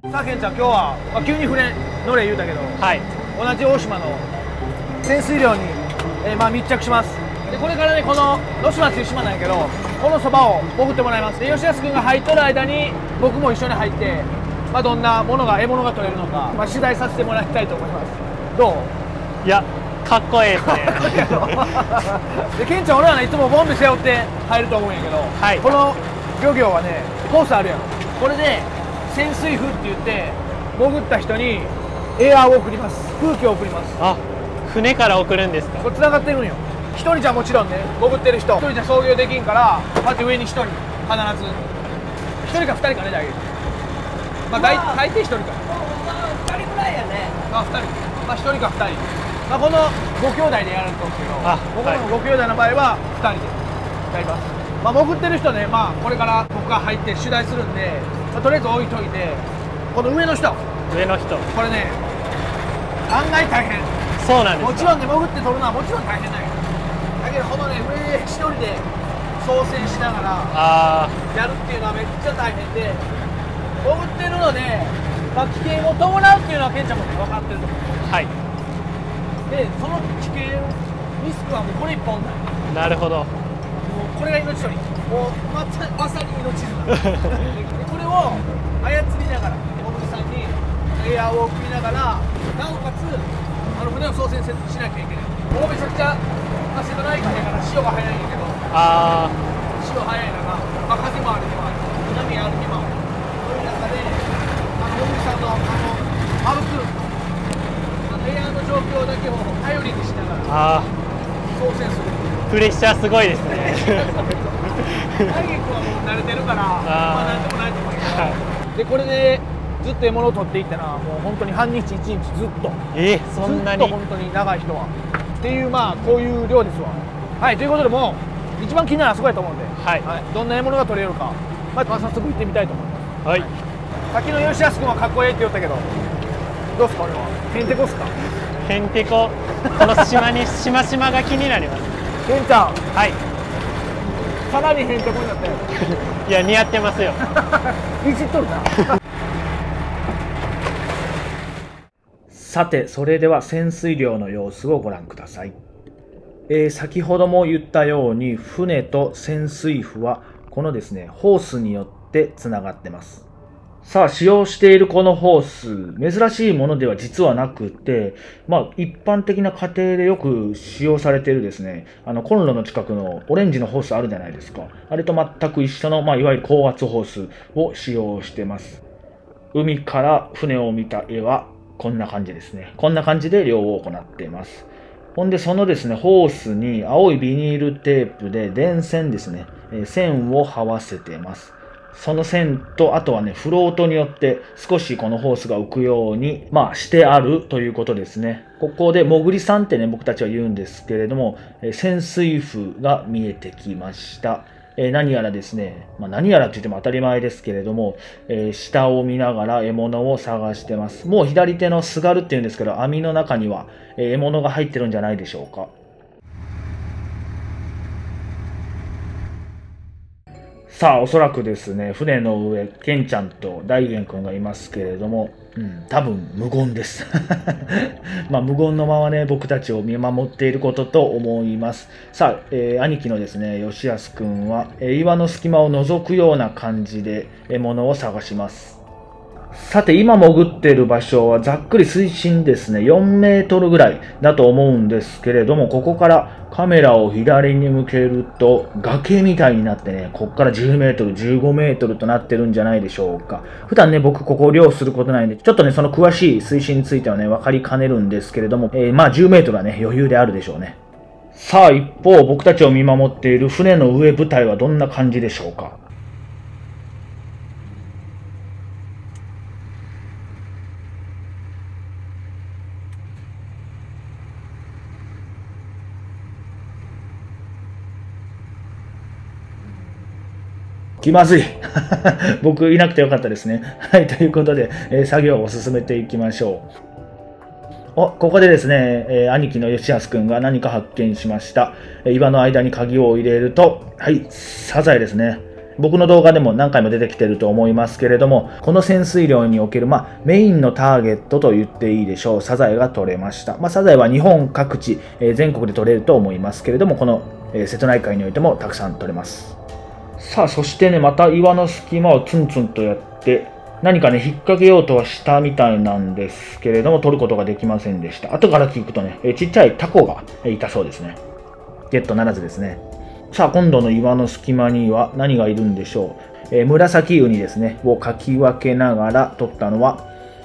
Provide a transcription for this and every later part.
さあケンちゃん、今日は、急に船乗れ言うたけど、 はい、 同じ大島の潜水漁に、密着します。でこれからね、この能島っていう島なんやけど、このそばを潜ってもらいます。で吉安君が入っとる間に僕も一緒に入って、どんなものが獲物が取れるのか、取材させてもらいたいと思います。どう？ いや、かっこええですね。 でケンちゃん、俺はねいつもボンベ背負って入ると思うんやけど、はい、この漁業はねコースあるやろ。これで潜水夫って言って潜った人にエアーを送ります。空気を送ります。 あ、船から送るんですか？ これ繋がってるんよ。一人じゃもちろんね、潜ってる人一人じゃ操業できんから、こうやって上に一人、必ず一人か二人かね、大抵一人か二人ぐらいやね。二人、一人か二人、このご兄弟でやると思うけど、僕のご兄弟の場合は二人でやります。潜ってる人ね、これから僕が入って取材するんで、とりあえず置いといて、この上の人、これね案外大変。 そうなんですか。 もちろんね、潜って取るのはもちろん大変なんやだけど、このね上一人で操船しながらやるっていうのはめっちゃ大変で、潜ってるので、危険を伴うっていうのはケンちゃんもね分かってると思う。はい。でその危険リスクはもうこれ一本だ。 なるほど。 もうこれが命取り、もうまさに命綱でこれを操りながら、小栗さんにエアーを送りながら、なおかつ船を操船しなきゃいけない。もうめちゃくちゃ瀬戸内海だから潮が速いんやけど、潮速い中、風もあるにもある、波あるにもある、そういう中で小栗さんの歩くエアーの状況だけを頼りにしながら操船する。 プレッシャーすごいですね。 大輝君はもう慣れてるから、なんでもないと思うけど、でこれでずっと獲物を取っていったら、もう本当に半日一日ずっと、 そんなに、 ずっと本当に長い人はっていう、こういう量ですわ。はい、ということで、もう一番気になるのはそこやと思うんで、どんな獲物が取れるか、早速行ってみたいと思います。はい。さっきの吉安君はかっこええって言ったけど、どうすか、俺はヘンテコっすか？ ヘンテコ、この島にしましまが気になります。 ケンちゃん、はい、さらにヘンテコになったよ。 いや、似合ってますよ。 いじっとるな。さて、それでは潜水漁の様子をご覧ください。先ほども言ったように、船と潜水夫はこのですね、ホースによってつながってます。さあ、使用しているこのホース、珍しいものでは実はなくて、一般的な家庭でよく使用されているですね、コンロの近くのオレンジのホースあるじゃないですか。あれと全く一緒の、いわゆる高圧ホースを使用してます。海から船を見た絵はこんな感じですね。こんな感じで漁を行っています。ほんで、そのですね、ホースに青いビニールテープで電線ですね、線を這わせています。その線と、あとはね、フロートによって少しこのホースが浮くように、してあるということですね。ここで、もぐりさんってね、僕たちは言うんですけれども、潜水夫が見えてきました。何やらですね、何やらと言っても当たり前ですけれども、下を見ながら獲物を探してます。もう左手のすがるっていうんですけど、網の中には獲物が入ってるんじゃないでしょうか。さあ、おそらくですね、船の上、ケンちゃんと大元くんがいますけれども、多分無言です。無言のままね、僕たちを見守っていることと思います。さあ、兄貴のですね、吉安くんは、岩の隙間を覗くような感じで獲物を探します。さて、今潜っている場所はざっくり水深ですね、4メートルぐらいだと思うんですけれども、ここからカメラを左に向けると崖みたいになってね、ここから10メートル、15メートルとなってるんじゃないでしょうか。普段ね、僕ここ漁することないんで、ちょっとね、その詳しい水深についてはね、分かりかねるんですけれども、10メートルはね、余裕であるでしょうね。さあ、一方、僕たちを見守っている船の上部隊はどんな感じでしょうか。気まずい。僕いなくてよかったですね。はい、ということで、作業を進めていきましょう。ここでですね、兄貴の吉安くんが何か発見しました。岩の間に鍵を入れると、はい、サザエですね。 僕の動画でも何回も出てきてると思いますけれども、この潜水漁における、メインのターゲットと言っていいでしょう、サザエが取れました。サザエは日本各地、全国で取れると思いますけれども、この、瀬戸内海においてもたくさん取れます。さあ、そしてね、また岩の隙間をツンツンとやって、何かね、引っ掛けようとはしたみたいなんですけれども、取ることができませんでした。後から聞くとね、ちっちゃいタコがいたそうですね。ゲットならずですね。さあ、今度の岩の隙間には何がいるんでしょう。紫ウニですね、をかき分けながら取ったのは、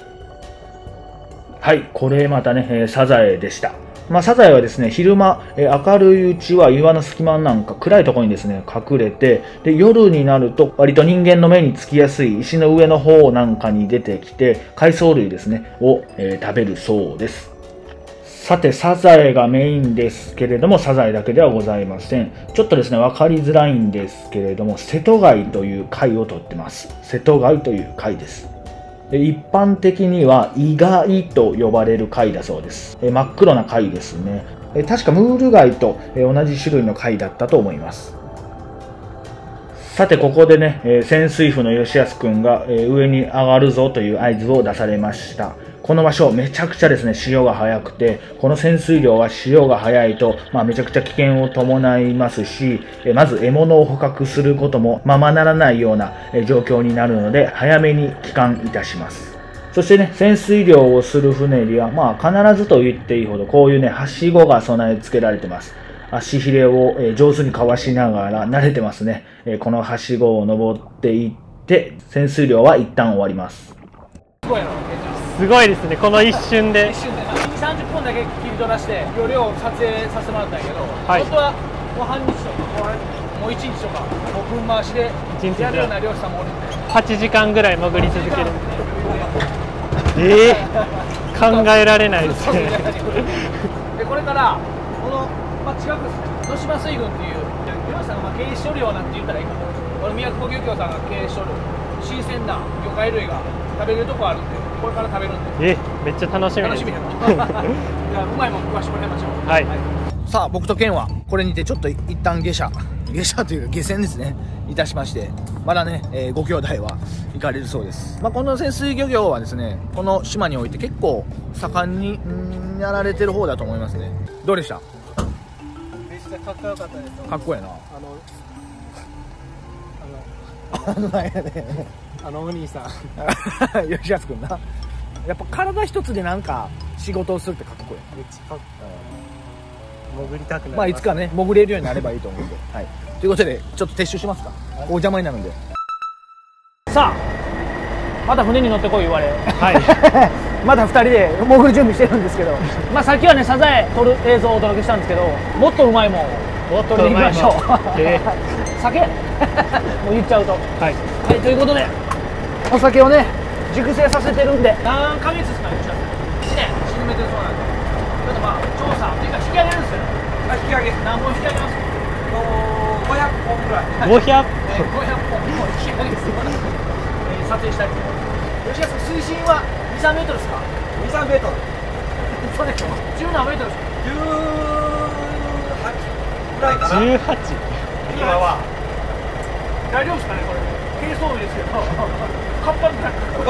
はい、これまたね、サザエでした。サザエはですね、昼間、明るいうちは岩の隙間なんか暗いところにですね、隠れて、で、夜になると割と人間の目につきやすい石の上の方なんかに出てきて、海藻類ですね、を、食べるそうです。さて、サザエがメインですけれども、サザエだけではございません。ちょっとですね、わかりづらいんですけれども、瀬戸貝という貝を取ってます。瀬戸貝という貝です。一般的にはイガイと呼ばれる貝だそうです。真っ黒な貝ですね。確かムール貝と同じ種類の貝だったと思います。さて、ここでね、潜水夫の吉安くんが上に上がるぞという合図を出されました。この場所、めちゃくちゃですね、潮が速くて、この潜水漁は潮が速いと、めちゃくちゃ危険を伴いますし、まず獲物を捕獲することもままならないような状況になるので、早めに帰還いたします。そしてね、潜水漁をする船には、必ずと言っていいほど、こういうね、はしごが備え付けられてます。足ひれを上手にかわしながら慣れてますね。このはしごを登っていって、潜水漁は一旦終わります。 すごいですね、この一瞬で。 一瞬でな、2、30分だけ切り取らして、量を撮影させてもらったんやけど、 はい、 本当はもう半日とか、もう1日とか、もう分回しでやるような漁師さんもおるんで、 8時間ぐらい潜り続ける。考えられないですね。 で、これから、この、近くですね、野島水軍っていう、漁師さんが経営しとるようなって言ったらいいかも。これ、宮久保漁協さんが経営しとる、新鮮な魚介類が食べれるとこあるんで、これから食べるんで。 めっちゃ楽しみです。 楽しみやな。じゃあ、うまいもん食わしてもらいましょう。 はい。 さあ、僕とケンはこれにてちょっと一旦下車というか下船ですねいたしまして、まだね、ご兄弟は行かれるそうです。この潜水漁業はですね、この島において結構盛んにやられてる方だと思いますね。どうでした？ めっちゃかっこよかったです。 かっこええな。 お兄さん吉安君な、やっぱ体一つでなんか仕事をするってかっこいい。 めっちゃかっこいい。潜りたくなります。 いつかね潜れるようになればいいと思うんで、はい、ということでちょっと撤収しますか。お邪魔になるんで。さあ、また船に乗ってこい言われ、はい、また2人で潜る準備してるんですけど、さっきはねサザエ撮る映像をお届けしたんですけど、もっとうまいもんを撮りに行きましょう。酒もう言っちゃうと、はい、ということでお酒をね熟成させてるんで、何ヶ月ですかね、1年沈めてるそうなんで、ちょっと調査っていうか引き上げるんですよ。引き上げ何本引き上げます？500本ぐらい。500本も引き上げて撮影したいと思います。吉安さん、水深は2、3メートルですか？2、3メートル。そうでしょ。10何メートルですか？18ぐらいかな。 18。 今は大丈夫ですかね、これ。軽装備ですけど。カッパみたい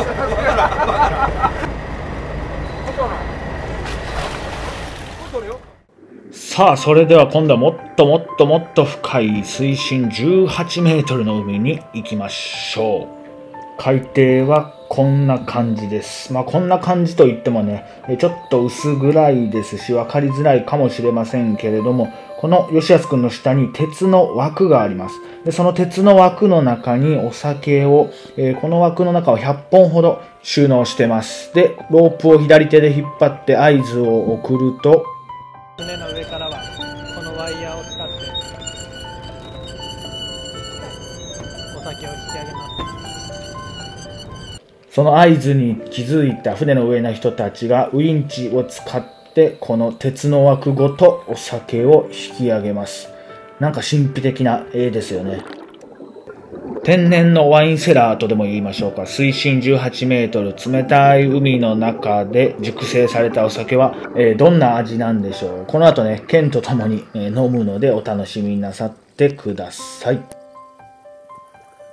な。 さあ、それでは今度はもっともっともっと深い水深18メートルの海に行きましょう。海底はこんな感じです。こんな感じといってもね、ちょっと薄暗いですし、分かりづらいかもしれませんけれども、この吉安くんの下に鉄の枠があります。で、その鉄の枠の中にお酒を、この枠の中を100本ほど収納してます。で、ロープを左手で引っ張って合図を送ると、 船の上からはこのワイヤーを使ってお酒を引き上げます。 その合図に気づいた船の上の人たちがウインチを使ってこの鉄の枠ごとお酒を引き上げます。なんか神秘的な絵ですよね。天然のワインセラーとでも言いましょうか。水深18メートル、冷たい海の中で熟成されたお酒は、どんな味なんでしょう。この後ね、ケンと共に、飲むのでお楽しみなさってください。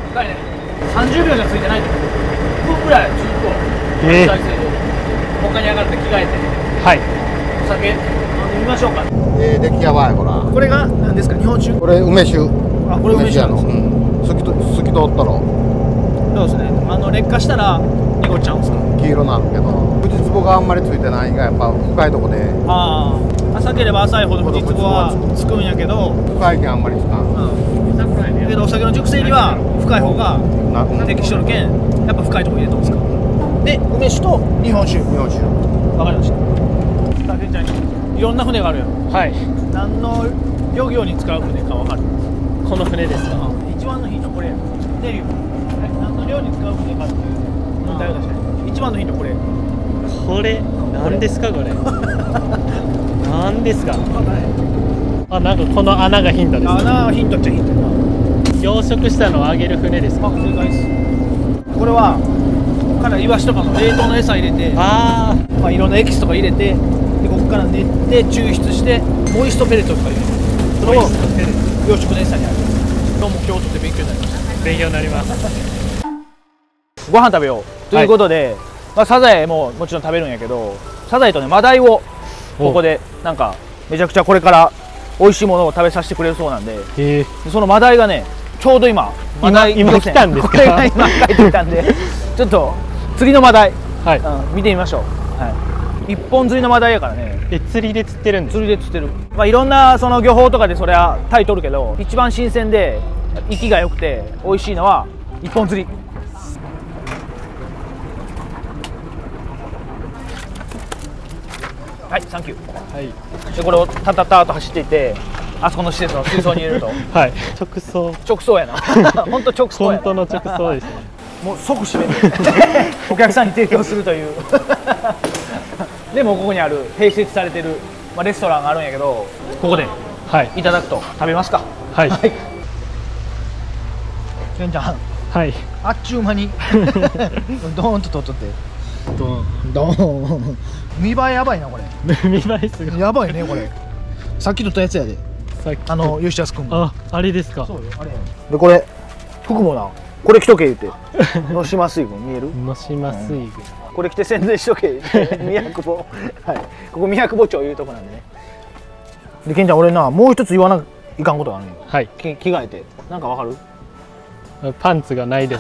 深いね。30秒じゃついてないと思う。5分ぐらいずっと体勢で他に上がって着替えて、 はい。 お酒飲んでみましょうか。 出来やばいほら。 これが何ですか？日本酒？ これ梅酒。 あ、これ梅酒なんですか？ 透き通ったろ。 そうですね。劣化したら濁っちゃうんですか？ 黄色なんだけど、藤壺があんまりついてないがやっぱ深いとこで。 ああ、浅ければ浅いほど藤壺はつくんやけど、 深いけんあんまりつかん。 けどお酒の熟成には深い方が適しとるけん、やっぱ深いとこ入れとんですか？で、梅酒と日本酒。 日本酒。 わかりました。さあ、けんちゃんにいろんな船があるやろ。 はい。 何の漁業に使う船かわかる？ この船ですか。 一番のヒントこれや。デリュー。何の漁に使う船かっていう問題を出したい。一番のヒントこれ。 これ何ですかこれ。何ですか。あ、なんかこの穴がヒントです。 穴はヒントっちゃヒントやな。 養殖したのをあげる船ですか。 あ、正解です。これはからイワシとかの冷凍の餌入れて、 あまあいろんなエキスとか入れて、でここから練って抽出してモイストペレットとか入れる。それを養殖の餌にあげる。どうも今日とって勉強になりました。 あ、勉強になります。 ご飯食べようということで、まあ、サザエももちろん食べるんやけど、サザエとねマダイをここでなんかめちゃくちゃこれから美味しいものを食べさせてくれるそうなんで、でそのマダイがねちょうど今マダイ今来たんですか。 これが今帰ってきたんでちょっと釣りのマダイ、 はい、 見てみましょう。はい、一本釣りのマダイやからね。 釣りで釣ってるんです。 釣りで釣ってる。まあいろんなその漁法とかでそれはタイ取るけど、一番新鮮で生きが良くて美味しいのは一本釣り。はい、サンキュー。 はい。 でこれをタタターと走っていって、あそこの施設の水槽に入れると。 はい。直送。 直送やな。本当直送やな。 本当の直送ですね。 もう即閉める。お客さんに提供するという。でもここにある併設されてる、まあ、レストランがあるんやけど、ここでいただくと食べますか。 はい。 ケンちゃん。 はい。 あっちゅう間にドーンと取っとって。ドーン。見栄えやばいなこれ。 見栄えすごい。 やばいねこれ。さっき取ったやつやで。 さっき吉安君も。 あれですか。 そうよあれ。でこれ服もな、これ着とけ言って。野島水軍見える？ 野島水軍。 これ着て宣伝しとけ。宮久保。はい。ここ宮久保町いうとこなんでね。でケンちゃん俺なもう一つ言わないかんことがあるのよ。 はい。 着替えてなんかわかる？ パンツがないです。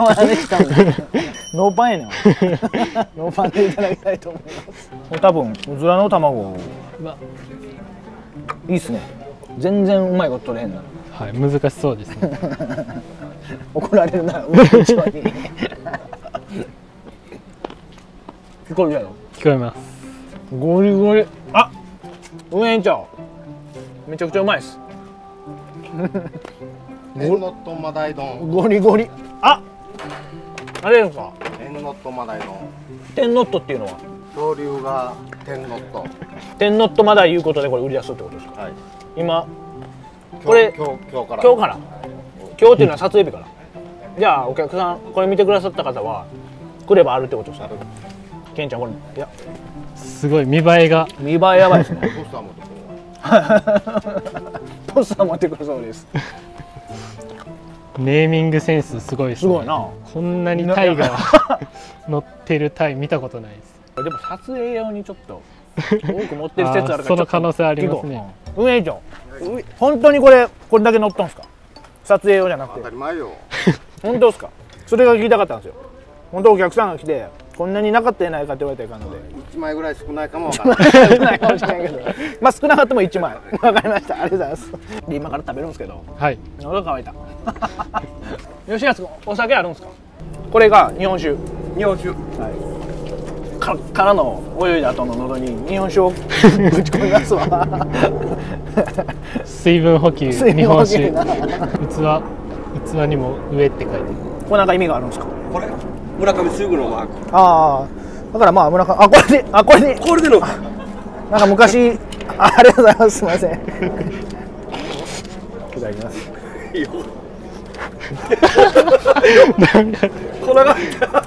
ノーパンやねん。ノーパンでいただきたいと思います。多分うずらの卵いいっすね。全然うまいこと取れへんな。 はい、難しそうですね。 怒られるな、うまい一番に。聞こえるやろ。 聞こえます。 ゴリゴリ。あ、運営委員長めちゃくちゃうまいです。 エンノットマダイ丼。 ゴリゴリ。あ、あれですか。 エンノットマダイ丼。 テンノットっていうのは恐竜がテンノット。 テンノットまだいうことでこれ売り出すってことですか。 はい。 今これ今日から。 今日から今日っていうのは撮影日から。じゃあお客さんこれ見てくださった方は来ればあるってことですか。ケンちゃんこれいやすごい見栄えが。 見栄えやばいですね。 ポスター持ってくる。 ポスター持ってくるそうです。 ネーミングセンスすごいですね。 すごいな。 こんなにタイが乗ってるタイ見たことないです。 でも撮影用にちょっと多く持ってる説あるからその可能性ありますね。 運営長、本当にこれだけ乗っとんすか。撮影用じゃなくて。 当たり前よ。 本当ですか。それが聞きたかったんですよ。本当お客さんが来てこんなになかったやないかって言われたらいかんので。 1枚ぐらい少ないかもわからない。 少ないかもしれないけど、まあ少なかったも1枚。わかりました。ありがとうございます。で今から食べるんですけど、 はい。 喉が渇いた。吉安君お酒あるんですか。これが日本酒。 日本酒。 はい。からの泳いだ後の喉に日本酒をぶち込みますわ。 水分補給。 水分補給日本酒。器にも上って書いてる。 これなんか意味があるんですか。 これ村上水軍のマーク。 ああ、だからまあ村上、これでのなんか昔ありがとうございます。すみません。いただきます。いいよ。粉が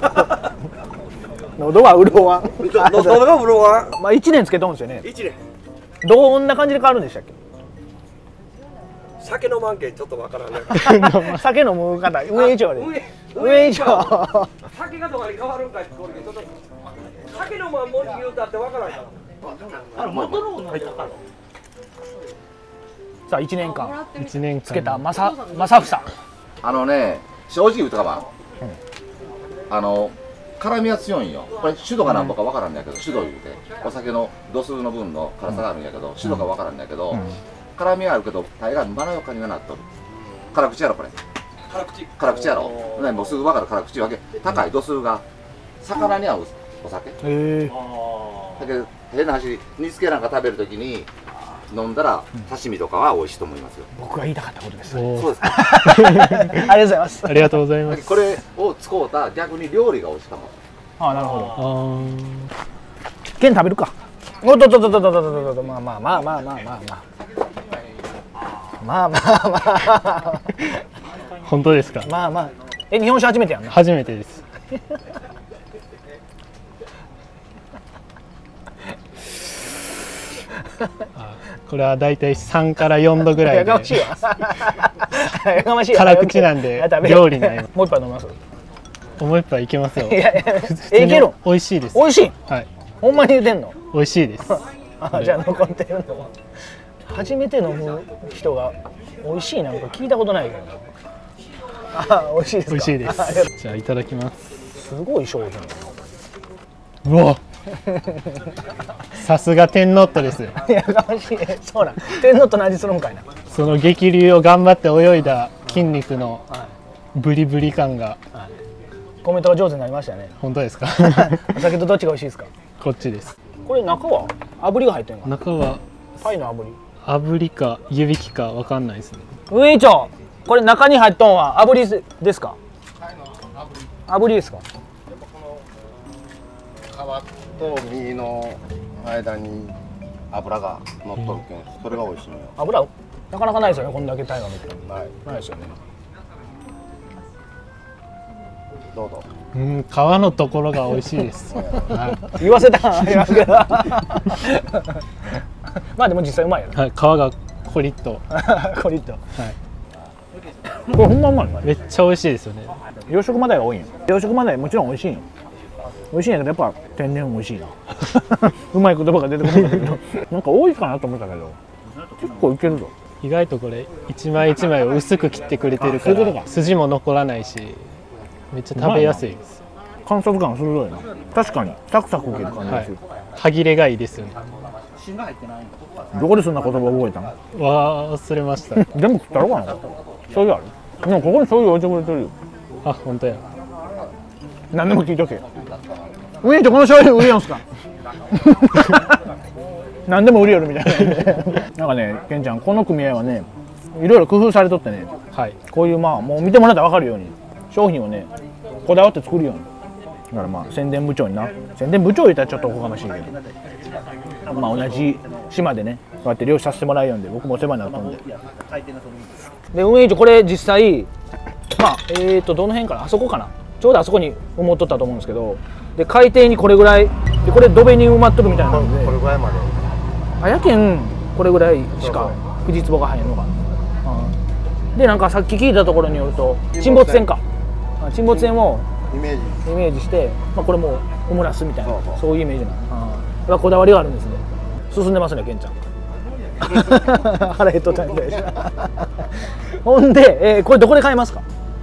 喉は潤わん。喉が潤わん。まあ1年つけとんですよね。1年。どんな感じで変わるんでしたっけ。 酒飲まんけんちょっとわからんね。 酒飲む方上以上で上以上。 酒がどこに変わるんかってこれちょっと酒飲まんもん言うたってわからんから。 さあ1年間 1年間つけた正房。 正直言うとかば、辛みは強いんよ。これ酒度が何ぼかわからんねやけど、酒度言うてお酒の度数の分の辛さがあるんやけど、酒度がわからんねやけど、辛みはあるけど大概まろやかにはなっとる。辛口やろこれ。辛口やろ。ね、もうすぐわかる辛口わけ。高い度数が魚に合うお酒。だけど変な話、煮付けなんか食べるときに飲んだら刺身とかは美味しいと思いますよ。 僕が言いたかったことです。 そうですか。 ありがとうございます。 ありがとうございます。 これを使うた逆に料理が美味しかも。 ああ、なるほど。 あケン食べるか。おっとっとっとっとっとっとっと、まあまあまあまあまあまあまあまあまあまあ本当ですか。 まあまあ。日本酒初めてやんな。 初めてです。これはだいたい3から4度ぐらいで。 やかましいわ。やかましいわ。 辛口なんで料理になります。 もう一杯飲みます。 もう一杯いけますよ。 いやいや、いける。 美味しいです。 美味しい。 はい。 ほんまに言うてんの。 美味しいです。 あ、じゃあ残ってるの。初めて飲む人が美味しいなんか聞いたことないけど。あ、美味しいですか。 美味しいです。じゃあいただきます。 すごい商品。 うわ。さすが天皇っとです。 やかましい。そうなん。天皇との味するんかいな。 その激流を頑張って泳いだ筋肉のブリブリ感が。 コメントが上手になりましたね。 本当ですか。 お酒とどっちが美味しいですか。 こっちです。 これ中は炙りが入ってるのかな。 中はタイの炙り。 炙りか湯引きかわかんないですね。 上井長、これ中に入っとんは炙りですか。炙りですか。 皮と身の間に油が乗っとるけん、それが美味しいのよ。 油なかなかないですよね。こんだけタイが見てないですよね。 どうぞ。 皮のところが美味しいです。 言わせた感ありますけど。まあでも実際うまいよね。 はい、皮がコリッと。 コリッと。 はい。 これほんまうまい。 めっちゃ美味しいですよね。 養殖マダイが多いんよ。養殖マダイもちろん美味しいよ。美味しいんやけどやっぱ天然美味しいな。うまい言葉が出てこないけど、なんか多いかなと思ったけど、結構いけるぞ。 意外とこれ一枚一枚を薄く切ってくれてるかそういうことか。 ら筋も残らないし、めっちゃ食べやすいです。 観察感鋭いな。確かにサクサク切る感じはいがする。。 歯切れがいいですよね。 どこでそんな言葉覚えたの。 忘れました。 全部食ったろかな。醤油ある。でもここに醤油置いてくれてるよ。 あ、本当や。 何でも聞いとけよ。ウィンチョこの醤油売りよんすか。何でも売りよるみたいな。なんかね、ケンちゃんこの組合はね、いろいろ工夫されとってね、 はい。 こういうまあもう見てもらったら分かるように商品をねこだわって作るように。だからまあ宣伝部長にな、宣伝部長言ったらちょっとおこがましいけど、まあ同じ島でねこうやって漁師させてもらうようんで僕もお世話になったんで。で運営委員長これ実際まあどの辺かな、あそこかな、ちょうどあそこに埋もっとったと思うんですけど、で海底にこれぐらいでこれ土辺に埋まっとくみたいなので、 これぐらいまで。 あやけんこれぐらいしかフジツボが入るのかな。でなんかさっき聞いたところによると沈没船か、沈没船をイメージして、まあ、これもオムラスみたいなそういうイメージなの。やっぱこだわりがあるんですね。進んでますねケンちゃん。腹減っとったみたいです。ほんで、これどこで買えますか。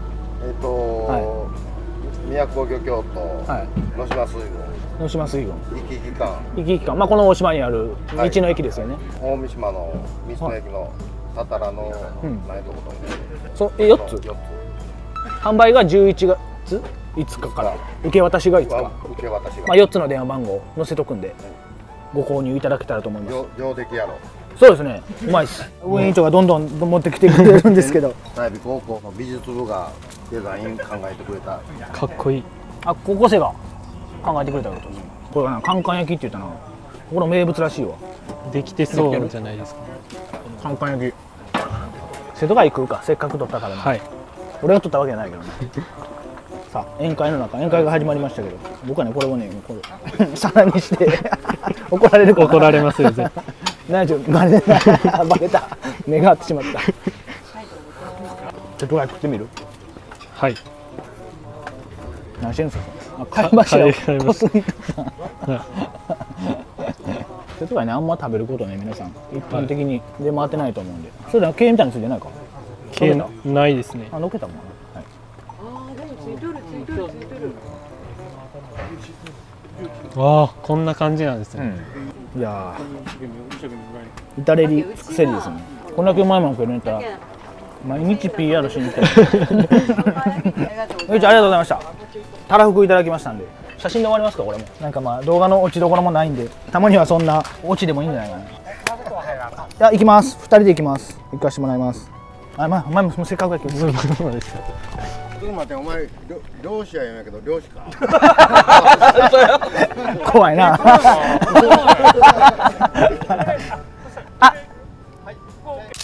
宮古漁協と野島水軍、 野島水軍行き機関、まあこの大島にある道の駅ですよね。 大三島の道の駅のたたらのないとことそう4つ。販売が11月5日から受け渡しが5日。 受け渡しが、 まあ4つの電話番号載せとくんでご購入いただけたらと思います。 上出来やろ。 そうですね、うまいです。運営委員長がどんどん持ってきてくれるんですけど、 大美高校の美術部がデザイン考えてくれた。 かっこいい。 あ、高校生が考えてくれたことです。これはな、カンカン焼きって言ったな。ここの名物らしいわ。 できてそうじゃないですか。 カンカン焼き。瀬戸貝食うか、せっかく取ったからね。 はい。 俺が取ったわけじゃないけどね。さあ、宴会の中、宴会が始まりましたけど、僕はね、これをね、これ皿にして怒られるかな。 怒られますよ、絶対。 何ちょバレた、バレた、目が合ってしまった。 瀬戸貝食ってみる？ はい。 何してるんですか？貝柱をこすりとった。瀬戸貝ね、あんま食べることね、皆さん一般的に出回ってないと思うんで。それで毛みたいについてないか？ 毛ないですね。 あ、のけたもん。はい。 ああ、でもついてるついてるついてる。 わあ、こんな感じなんですね。 いやー、至れり尽くせりですね。こんだけうまいもの食えるんやったら毎日 PR しに行って。よいちゃん、ありがとうございました。たらふくいただきましたんで、写真で終わりますか？これもなんかまあ動画の落ちどころもないんで、たまにはそんな落ちでもいいんじゃないかな。いや、行きます。2人で行きます。行かせてもらいます。あ、お前もせっかくやけど。 ちょっと待って、お前漁師や言うんやけど漁師か。 怖いな。あ。